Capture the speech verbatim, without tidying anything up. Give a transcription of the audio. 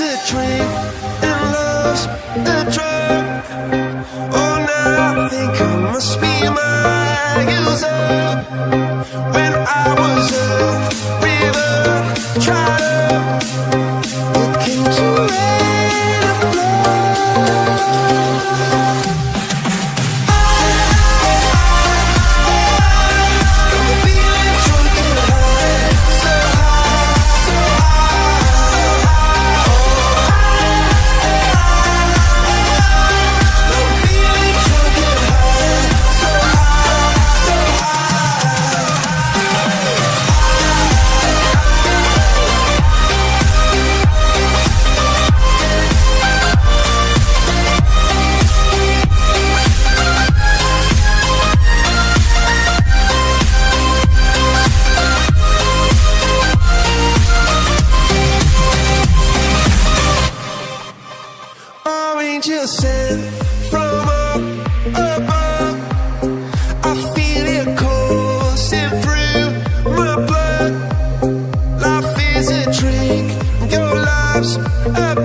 a drink and love's a drug. Oh, now I think I must be my user. When I was a river trotter, it came to rain and flood. Just sent from up above. I feel it coursing through my blood. Life is a drink, your life's a